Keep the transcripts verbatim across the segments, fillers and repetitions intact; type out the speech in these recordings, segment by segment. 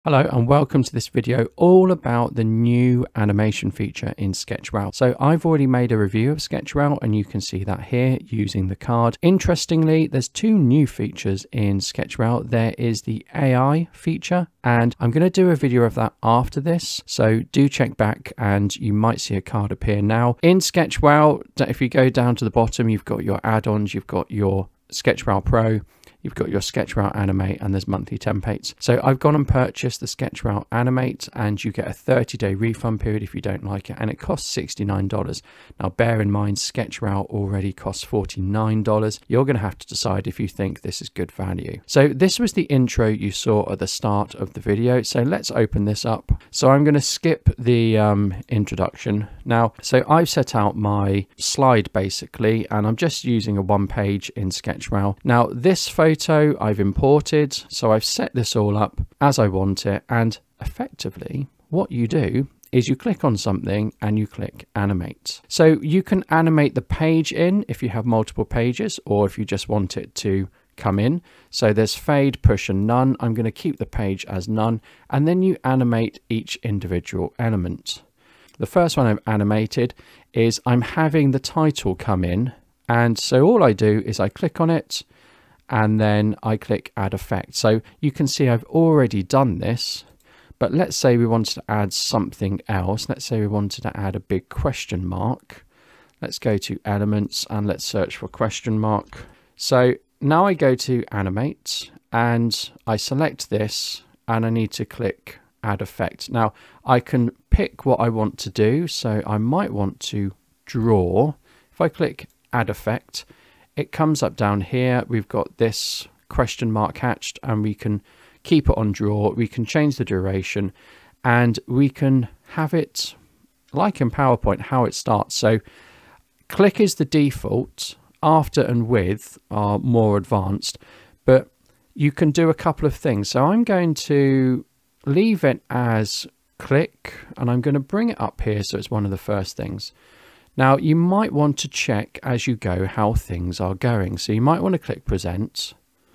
Hello and welcome to this video all about the new animation feature in sketchwow. So I've already made a review of sketchwow and you can see that here using the card. Interestingly, there's two new features in sketchwow. There is the A I feature and I'm going to do a video of that after this. So do check back and you might see a card appear now. In sketchwow, if you go down to the bottom, you've got your add-ons, you've got your sketchwow Pro, you've got your sketchwow Animate, and there's monthly templates. So I've gone and purchased the sketchwow Animate and you get a thirty day refund period if you don't like it, and it costs sixty-nine dollars. Now bear in mind sketchwow already costs forty-nine dollars. You're going to have to decide if you think this is good value. So this was the intro you saw at the start of the video. So let's open this up. So I'm going to skip the um, introduction now. So I've set out my slide basically and I'm just using a one page in sketchwow. Now this photo Photo I've imported, so I've set this all up as I want it, and effectively what you do is you click on something and you click animate. So you can animate the page in if you have multiple pages or if you just want it to come in. So there's fade, push and none. I'm going to keep the page as none, and then you animate each individual element. The first one I've animated is I'm having the title come in, and so all I do is I click on it and then I click add effect. So you can see I've already done this, but let's say we wanted to add something else. Let's say we wanted to add a big question mark. Let's go to elements and let's search for question mark. So now I go to animate and I select this and I need to click add effect. Now I can pick what I want to do. So I might want to draw. If I click add effect, it comes up down here. We've got this question mark hatched and we can keep it on draw. We can change the duration and we can have it like in PowerPoint, how it starts. So click is the default. After and with are more advanced, but you can do a couple of things. So I'm going to leave it as click and I'm going to bring it up here so it's one of the first things. Now you might want to check as you go how things are going. So you might want to click present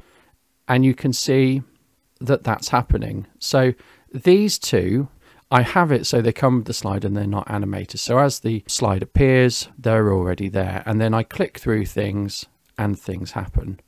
and you can see that that's happening. So these two, I have it so they come with the slide and they're not animated. So as the slide appears, they're already there. And then I click through things and things happen.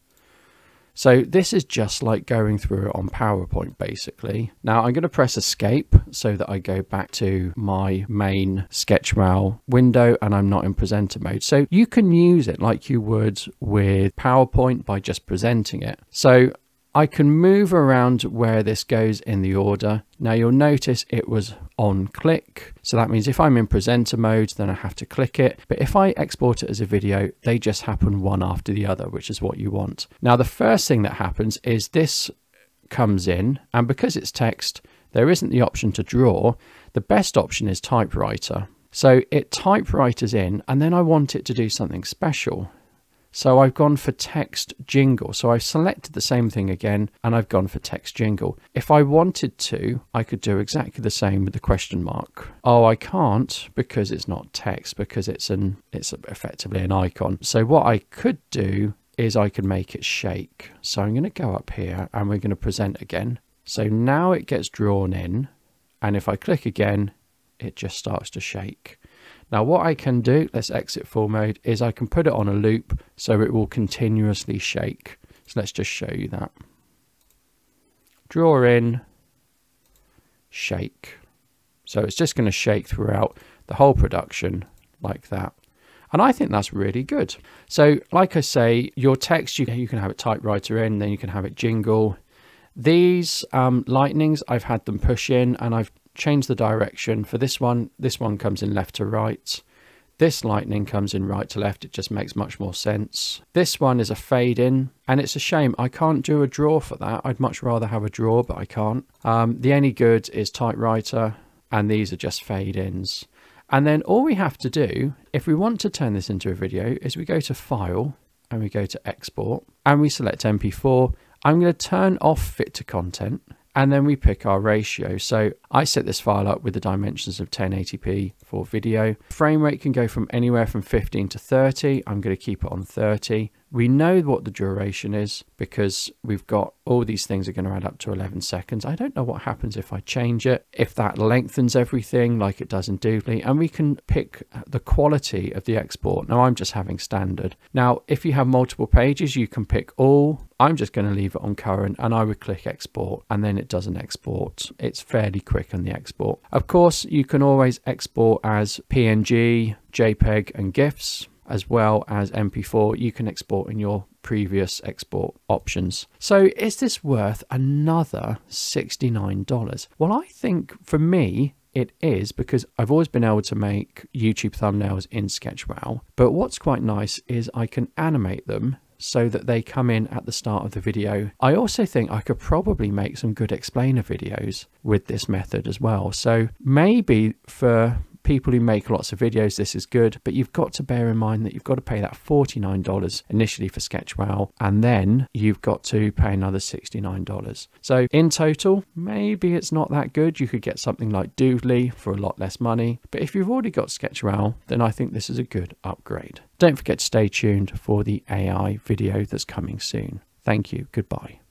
So this is just like going through it on PowerPoint basically. Now I'm going to press escape so that I go back to my main sketchwow window and I'm not in presenter mode. So you can use it like you would with PowerPoint by just presenting it. So I can move around where this goes in the order. Now you'll notice it was on click. So that means if I'm in presenter mode, then I have to click it. But if I export it as a video, they just happen one after the other, which is what you want. Now, the first thing that happens is this comes in, and because it's text, there isn't the option to draw. The best option is typewriter. So it typewriters in, and then I want it to do something special. So I've gone for text jingle. So I've selected the same thing again and I've gone for text jingle. If I wanted to, I could do exactly the same with the question mark. Oh, I can't because it's not text, because it's an it's effectively an icon. So what I could do is I could make it shake. So I'm going to go up here and we're going to present again. So now it gets drawn in, and if I click again, it just starts to shake. Now what I can do, let's exit full mode, is I can put it on a loop so it will continuously shake. So let's just show you that. Draw in, shake. So it's just going to shake throughout the whole production like that. And I think that's really good. So like I say, your text, you, you can have it typewriter in, then you can have it jingle. These um, lightnings, I've had them push in and I've change the direction. For this one, this one comes in left to right. This lightning comes in right to left. It just makes much more sense. This one is a fade in, and it's a shame I can't do a draw for that. I'd much rather have a draw, but I can't. Um, the any good is typewriter, and these are just fade ins. And then all we have to do, if we want to turn this into a video, is we go to File and we go to Export and we select M P four. I'm going to turn off Fit to Content. And then we pick our ratio. So I set this file up with the dimensions of ten eighty p for video. Frame rate can go from anywhere from fifteen to thirty. I'm going to keep it on thirty. We know what the duration is because we've got all these things are going to add up to eleven seconds. I don't know what happens if I change it, if that lengthens everything like it does in Doodly, and we can pick the quality of the export. Now I'm just having standard. Now, if you have multiple pages, you can pick all. I'm just going to leave it on current, and I would click export, and then it doesn't export. It's fairly quick on the export. Of course, you can always export as P N G, JPEG and GIFs, as well as M P four. You can export in your previous export options. So is this worth another sixty-nine dollars? Well, I think for me, it is, because I've always been able to make YouTube thumbnails in sketchwow. But what's quite nice is I can animate them so that they come in at the start of the video. I also think I could probably make some good explainer videos with this method as well. So maybe for people who make lots of videos, this is good, but you've got to bear in mind that you've got to pay that forty-nine dollars initially for sketchwow, and then you've got to pay another sixty-nine dollars. So in total, maybe it's not that good. You could get something like Doodly for a lot less money, but if you've already got sketchwow, then I think this is a good upgrade. Don't forget to stay tuned for the A I video that's coming soon. Thank you. Goodbye.